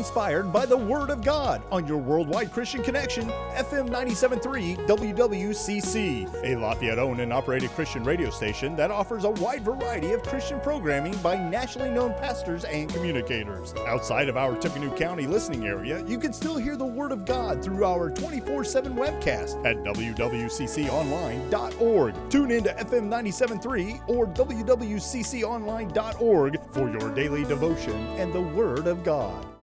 inspired by the Word of God on your worldwide Christian connection, FM 97.3 WWCC, a Lafayette-owned and operated Christian radio station that offers a wide variety of Christian programming by nationally known pastors and communicators. Outside of our Tippecanoe County listening area, you can still hear the Word of God through our 24/7 webcast at wwcconline.org. Tune in to FM 97.3 or wwcconline.org for your daily devotion and the Word of God.